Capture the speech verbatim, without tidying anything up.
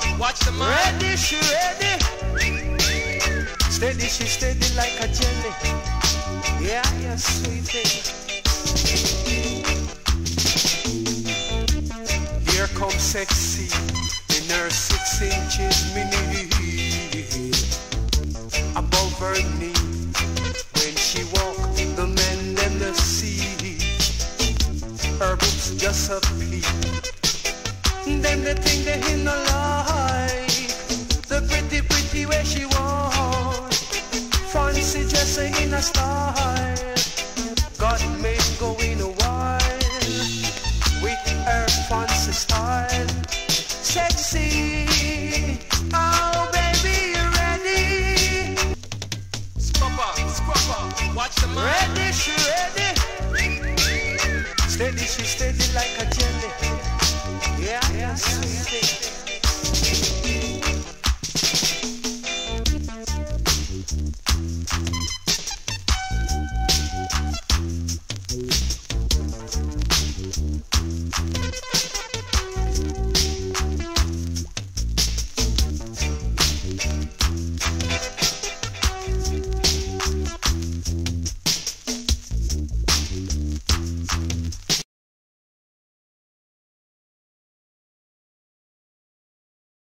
Watch the man. Ready, she ready. Steady, she steady like a jelly. Yeah, yeah, sweet thing. Here comes sexy in her six inches mini, above her knee. When she walk, the men them the see. Her boobs just a peep. Them the thing they in the like. The pretty, pretty way she walk. Fancy dressing in a style. God made go in a while. With her fancy style. Sexy. Oh baby, you ready? Scrubber, scrubber. Watch the man. Ready, she ready. Steady, she steady like a jelly. Yeah, yeah, sweet.